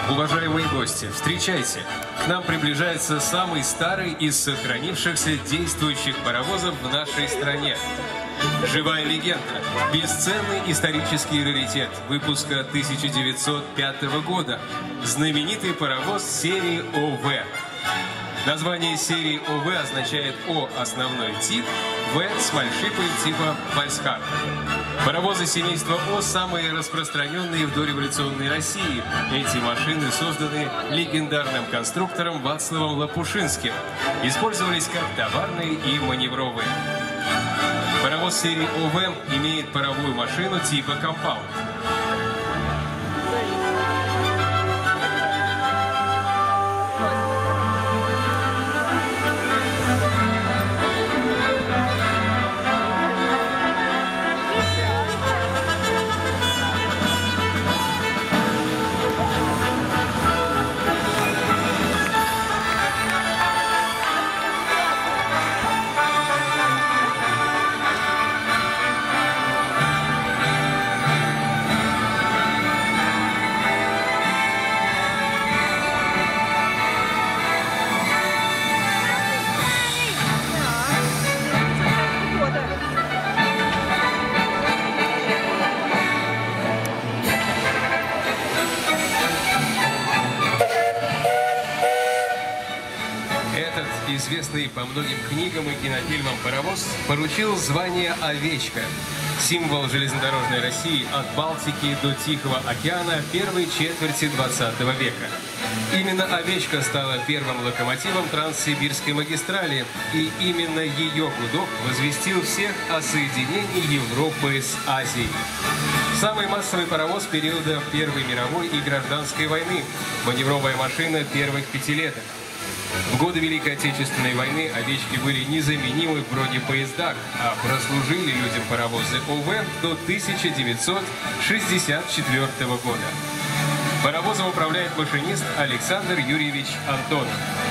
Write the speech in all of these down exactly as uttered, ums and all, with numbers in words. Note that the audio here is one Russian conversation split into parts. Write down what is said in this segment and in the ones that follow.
Уважаемые гости, встречайте! К нам приближается самый старый из сохранившихся действующих паровозов в нашей стране. Живая легенда, бесценный исторический раритет выпуска тысяча девятьсот пятого года, знаменитый паровоз серии О В. Название серии О В означает О – основной тип, В – смольшипы типа Вальсхард. Паровозы семейства О самые распространенные в дореволюционной России. Эти машины созданы легендарным конструктором Вацлавом Лопушинским. Использовались как товарные и маневровые. Паровоз серии О В имеет паровую машину типа компаунд. Известный по многим книгам и кинофильмам паровоз получил звание «Овечка», символ железнодорожной России от Балтики до Тихого океана первой четверти двадцатого века. Именно «Овечка» стала первым локомотивом Транссибирской магистрали, и именно ее гудок возвестил всех о соединении Европы с Азией. Самый массовый паровоз периода Первой мировой и Гражданской войны, маневровая машина первых пятилеток. В годы Великой Отечественной войны «Овечки» были незаменимы в бронепоездах, а прослужили людям паровозы О В до тысяча девятьсот шестьдесят четвёртого года. Паровозом управляет машинист Александр Юрьевич Антонов.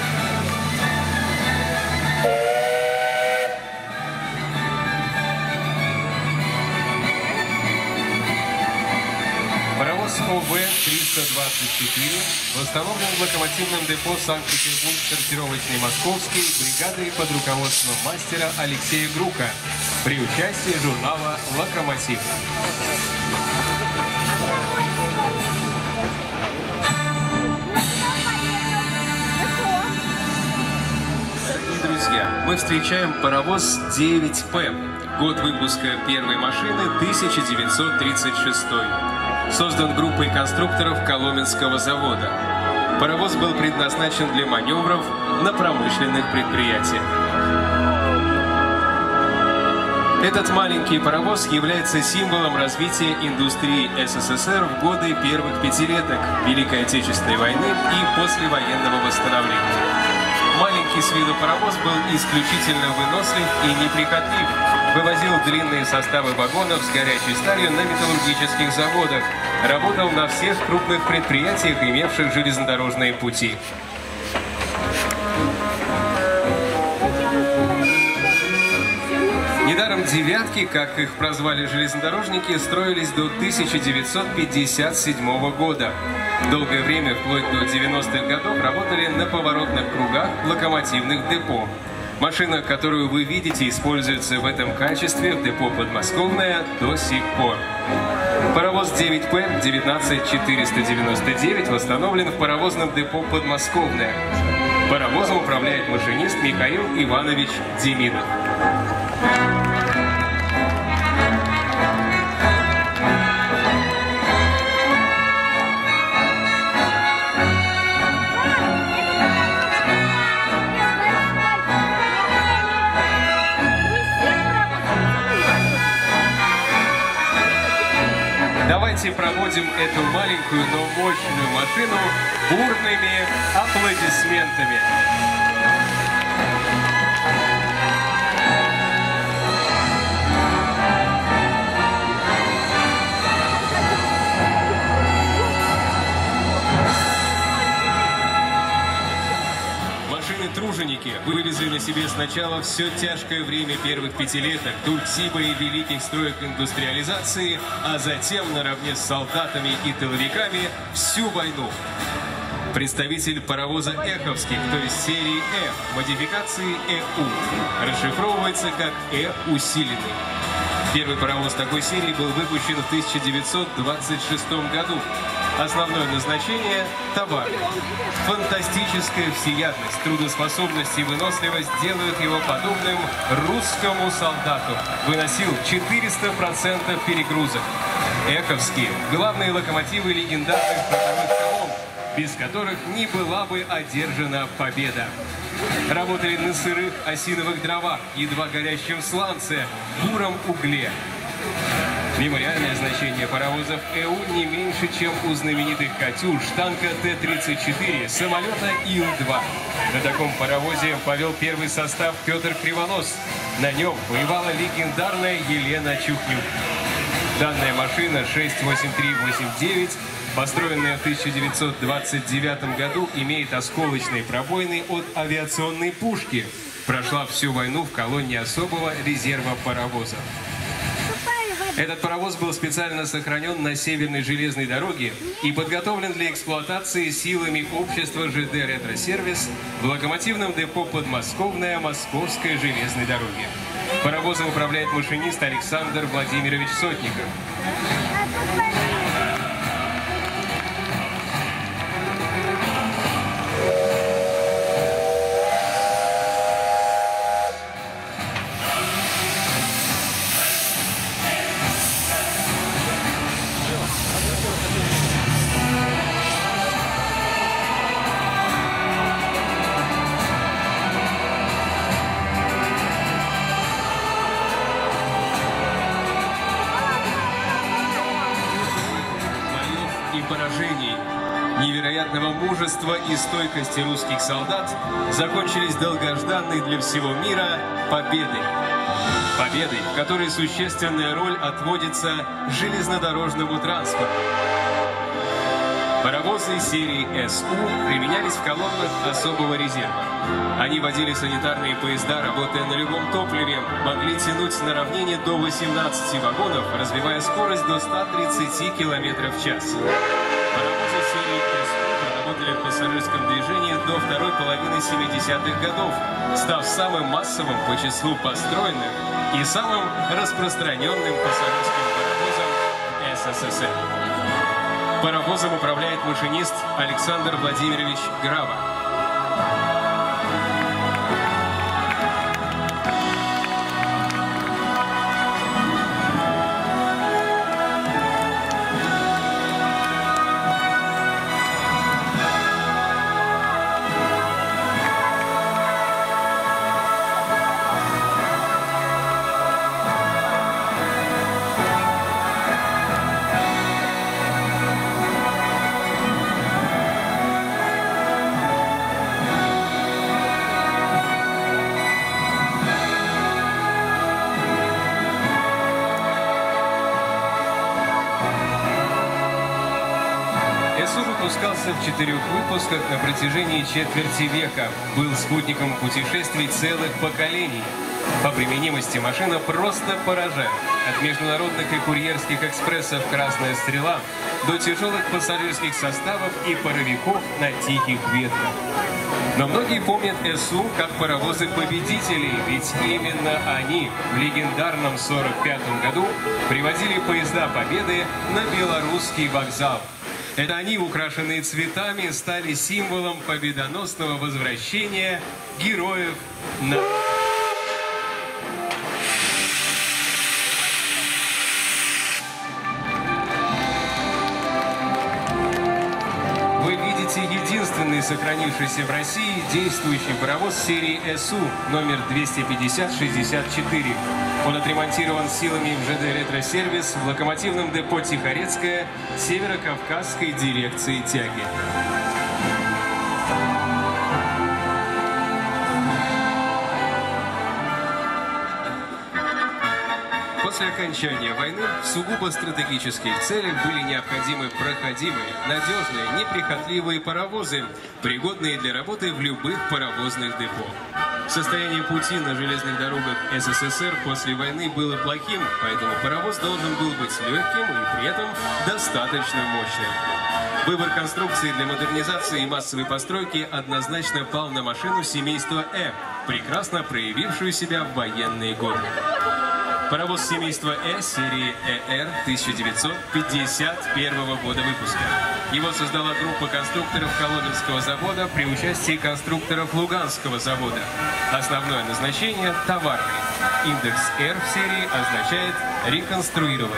Паровоз О В триста двадцать четыре восстановлен в локомотивном депо Санкт-Петербург сортировочной Московской бригадой под руководством мастера Алексея Грука при участии журнала «Локомотив». Дорогие друзья, мы встречаем паровоз девять П. Год выпуска первой машины тысяча девятьсот тридцать шестой. Создан группой конструкторов Коломенского завода. Паровоз был предназначен для маневров на промышленных предприятиях. Этот маленький паровоз является символом развития индустрии С С С Р в годы первых пятилеток Великой Отечественной войны и послевоенного восстановления. Маленький с виду паровоз был исключительно вынослив и неприхотлив. Вывозил длинные составы вагонов с горячей сталью на металлургических заводах. Работал на всех крупных предприятиях, имевших железнодорожные пути. Недаром «девятки», как их прозвали железнодорожники, строились до тысяча девятьсот пятьдесят седьмого года. Долгое время, вплоть до девяностых годов, работали на поворотных кругах локомотивных депо. Машина, которую вы видите, используется в этом качестве в депо «Подмосковное» до сих пор. Паровоз девять П девятнадцать четыреста девяносто девять восстановлен в паровозном депо «Подмосковное». Паровозом управляет машинист Михаил Иванович Демидов. Давайте проводим эту маленькую, но мощную машину бурными аплодисментами. Машины-труженики, вы вывезли на себе сначала все тяжкое время первых пятилеток, Тульципа и великих строек индустриализации, а затем наравне с солдатами и тыловиками всю войну. Представитель паровоза Эховских, то есть серии Э, модификации ЭУ, расшифровывается как Э усиленный. Первый паровоз такой серии был выпущен в тысяча девятьсот двадцать шестом году. Основное назначение – товар. Фантастическая всеядность, трудоспособность и выносливость делают его подобным русскому солдату. Выносил четыреста процентов перегрузок. Эховские – главные локомотивы легендарных фронтовых колонн, без которых не была бы одержана победа. Работали на сырых осиновых дровах, едва горящем сланце, буром угле. Мемориальное значение паровозов ЭУ не меньше, чем у знаменитых «Катюш», танка Т тридцать четыре, самолета Ил два. На таком паровозе повел первый состав Петр Кривонос. На нем воевала легендарная Елена Чухнюк. Данная машина шесть восемь три восемь девять, построенная в тысяча девятьсот двадцать девятом году, имеет осколочные пробоины от авиационной пушки. Прошла всю войну в колонне особого резерва паровозов. Этот паровоз был специально сохранен на Северной железной дороге и подготовлен для эксплуатации силами общества ЖД «Ретро-сервис» в локомотивном депо «Подмосковная» Московской железной дороги. Паровозом управляет машинист Александр Владимирович Сотников. Поражений, невероятного мужества и стойкости русских солдат закончились долгожданной для всего мира победой. Победой, в которой существенная роль отводится железнодорожному транспорту. Паровозы серии СУ применялись в колоннах особого резерва. Они водили санитарные поезда, работая на любом топливе, могли тянуть на равнине до восемнадцати вагонов, развивая скорость до ста тридцати километров в час. Паровозы серии СУ проработали в пассажирском движении до второй половины семидесятых годов, став самым массовым по числу построенных и самым распространенным пассажирским паровозом СССР. Паровозом управляет машинист Александр Владимирович Грава. СУ выпускался в четырех выпусках на протяжении четверти века, был спутником путешествий целых поколений. По применимости машина просто поражает. От международных и курьерских экспрессов «Красная стрела» до тяжелых пассажирских составов и паровиков на тихих ветках. Но многие помнят СУ как паровозы победителей, ведь именно они в легендарном сорок пятом году привозили поезда Победы на Белорусский вокзал. Это они, украшенные цветами, стали символом победоносного возвращения героев на... Вы видите единственный сохранившийся в России действующий паровоз серии СУ номер двести пятьдесят шестьдесят четыре. Он отремонтирован силами ЖД «Ретро-сервис» в локомотивном депо «Тихорецкая» Северо-Кавказской дирекции тяги. После окончания войны в сугубо стратегических целях были необходимы проходимые, надежные, неприхотливые паровозы, пригодные для работы в любых паровозных депо. Состояние пути на железных дорогах СССР после войны было плохим, поэтому паровоз должен был быть легким и при этом достаточно мощным. Выбор конструкции для модернизации и массовой постройки однозначно пал на машину семейства Э, прекрасно проявившую себя в военные годы. Паровоз семейства Э серии Э Р тысяча девятьсот пятьдесят первого года выпуска. Его создала группа конструкторов Коломенского завода при участии конструкторов Луганского завода. Основное назначение – товарный. Индекс R в серии означает «реконструированный».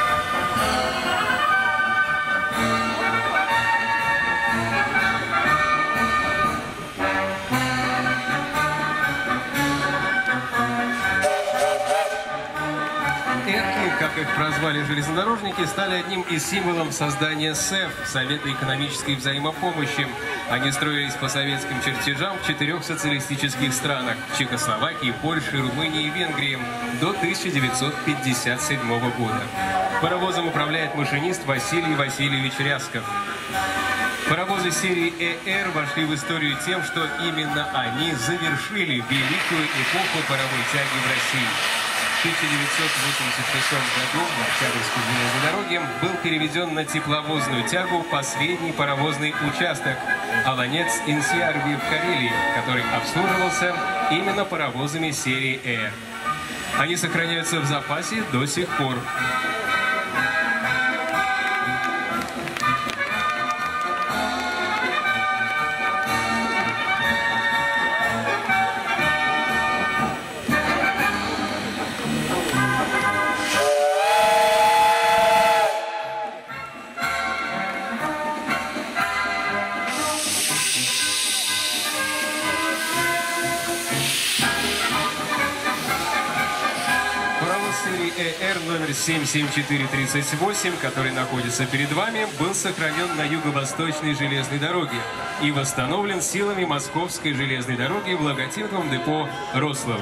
Как их прозвали железнодорожники, стали одним из символов создания СЭФ – Совета экономической взаимопомощи. Они строились по советским чертежам в четырех социалистических странах – Чехословакии, Польше, Румынии и Венгрии – до тысяча девятьсот пятьдесят седьмого года. Паровозом управляет машинист Василий Васильевич Рясков. Паровозы серии Э Р вошли в историю тем, что именно они завершили великую эпоху паровой тяги в России. В тысяча девятьсот восемьдесят шестом году на Октябрьской железной дороге был переведен на тепловозную тягу последний паровозный участок – Аланец-Инсиарби в Карелии, который обслуживался именно паровозами серии Э Р. Они сохраняются в запасе до сих пор. Э Р номер семь семь четыре тридцать восемь, который находится перед вами, был сохранен на юго-восточной железной дороге и восстановлен силами Московской железной дороги в логотиповом депо Рославль.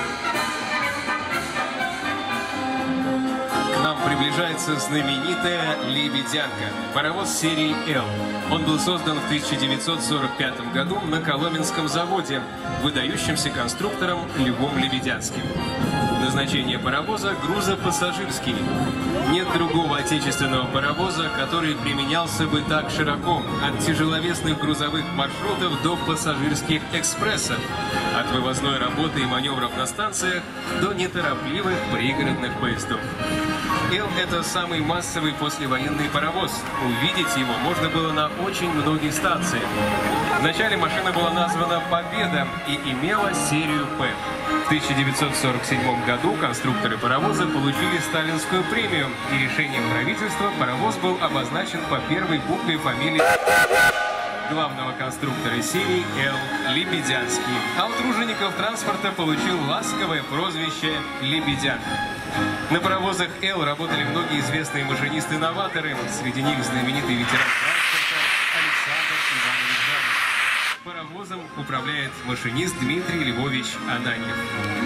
К нам приближается знаменитая «Лебедянка» – паровоз серии Л. Он был создан в тысяча девятьсот сорок пятом году на Коломенском заводе выдающимся конструктором Львом Лебедянским. Назначение паровоза – грузопассажирский. Нет другого отечественного паровоза, который применялся бы так широко, от тяжеловесных грузовых маршрутов до пассажирских экспрессов, от вывозной работы и маневров на станциях до неторопливых пригородных поездов. Л – это самый массовый послевоенный паровоз. Увидеть его можно было на очень многих станциях. Вначале машина была названа «Победа» и имела серию П. В тысяча девятьсот сорок седьмом году конструкторы паровоза получили сталинскую премию, и решением правительства паровоз был обозначен по первой букве фамилии главного конструктора серии Л. Лебедянский. А у тружеников транспорта получил ласковое прозвище «Лебедянка». На паровозах Л работали многие известные машинисты-новаторы, среди них знаменитый ветеран транспорта Александр Иванович Жданов. Паровозом управляет машинист Дмитрий Львович Ананьев.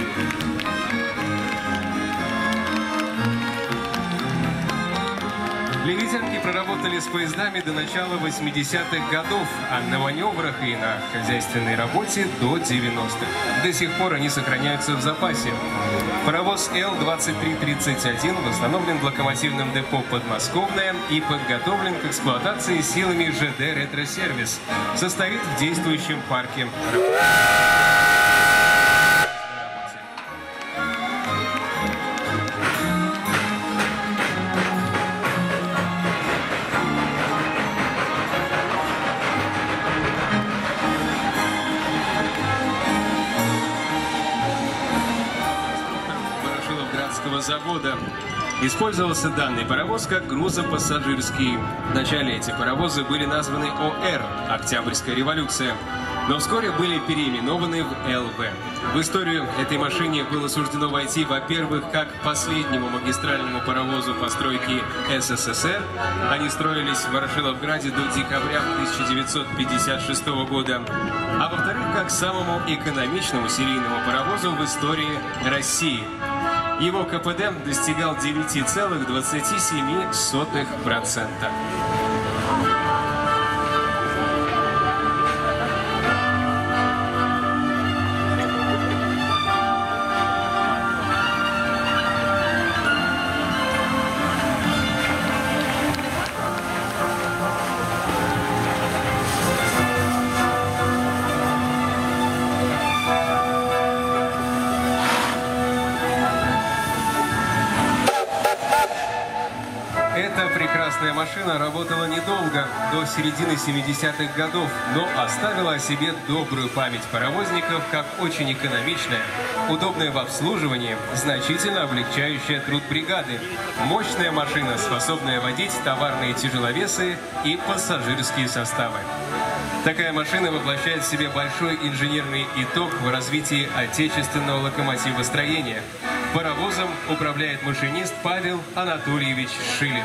Лебедянки проработали с поездами до начала восьмидесятых годов, а на маневрах и на хозяйственной работе до девяностых. До сих пор они сохраняются в запасе. Паровоз Л двадцать три тридцать один восстановлен в локомотивном депо «Подмосковное» и подготовлен к эксплуатации силами Ж Д «Ретро-сервис». Состоит в действующем парке. Завода. Использовался данный паровоз как грузопассажирский. Вначале эти паровозы были названы О Р – Октябрьская революция, но вскоре были переименованы в Л В. В историю этой машине было суждено войти, во-первых, как последнему магистральному паровозу постройки С С С Р. Они строились в Ворошиловграде до декабря тысяча девятьсот пятьдесят шестого года. А во-вторых, как самому экономичному серийному паровозу в истории России. Его К П Д достигал девяти целых двадцати семи сотых процента. Эта прекрасная машина работала недолго, до середины семидесятых годов, но оставила о себе добрую память паровозников как очень экономичная, удобная в обслуживании, значительно облегчающая труд бригады. Мощная машина, способная водить товарные тяжеловесы и пассажирские составы. Такая машина воплощает в себе большой инженерный итог в развитии отечественного локомотивостроения. Паровозом управляет машинист Павел Анатольевич Шилин.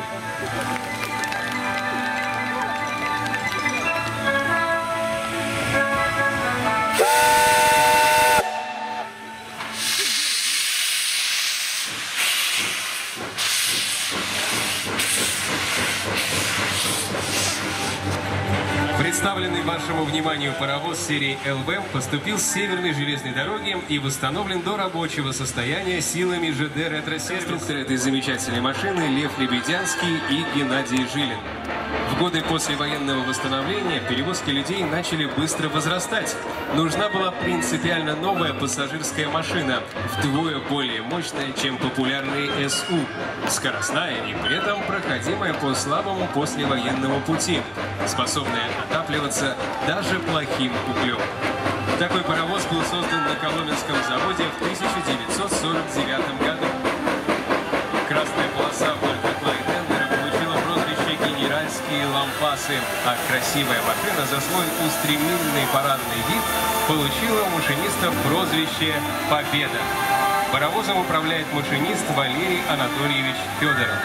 Представленный вашему вниманию паровоз серии эл вэ поступил с Северной железной дороги и восстановлен до рабочего состояния силами жэ дэ «Ретро-сервис». Конструкторы этой замечательной машины Лев Лебедянский и Геннадий Жилин. В годы послевоенного восстановления перевозки людей начали быстро возрастать. Нужна была принципиально новая пассажирская машина, вдвое более мощная, чем популярные эс у, скоростная и при этом проходимая по слабому послевоенному пути, способная отапливаться даже плохим углем. Такой паровоз был создан на Коломенском заводе в тысяча девятьсот сорок девятом году. Красная полоса Вольфа-Клэй тендера получила прозвище «Генеральские лампасы», а красивая машина за свой устремленный парадный вид получила у машиниста прозвище «Победа». Паровозом управляет машинист Валерий Анатольевич Федоров.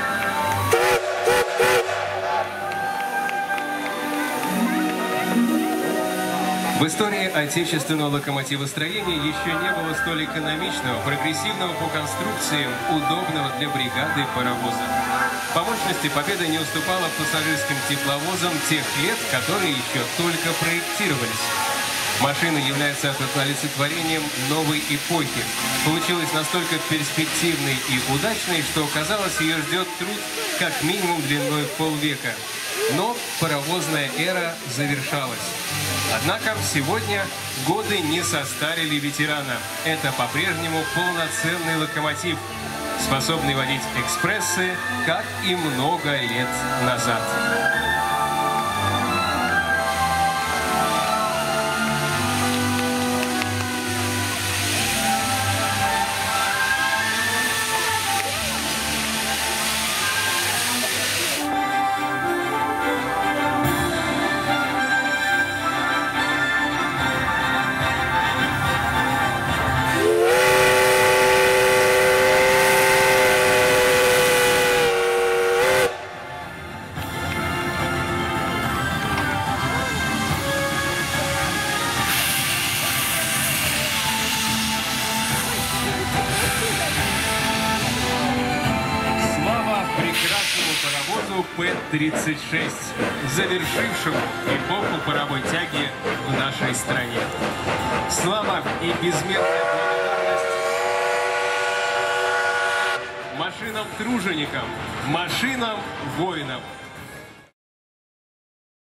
В истории отечественного локомотивостроения еще не было столь экономичного, прогрессивного по конструкциям, удобного для бригады паровоза. По мощности «Победа» не уступала пассажирским тепловозам тех лет, которые еще только проектировались. Машина является олицетворением новой эпохи. Получилась настолько перспективной и удачной, что, казалось, ее ждет труд как минимум длиной в полвека. Но паровозная эра завершалась. Однако сегодня годы не состарили ветерана. Это по-прежнему полноценный локомотив, способный водить экспрессы, как и много лет назад. Паровозу П тридцать шесть, завершившему эпоху паровой тяги в нашей стране. Слава и безмерная благодарность машинам-труженикам, машинам-воинам.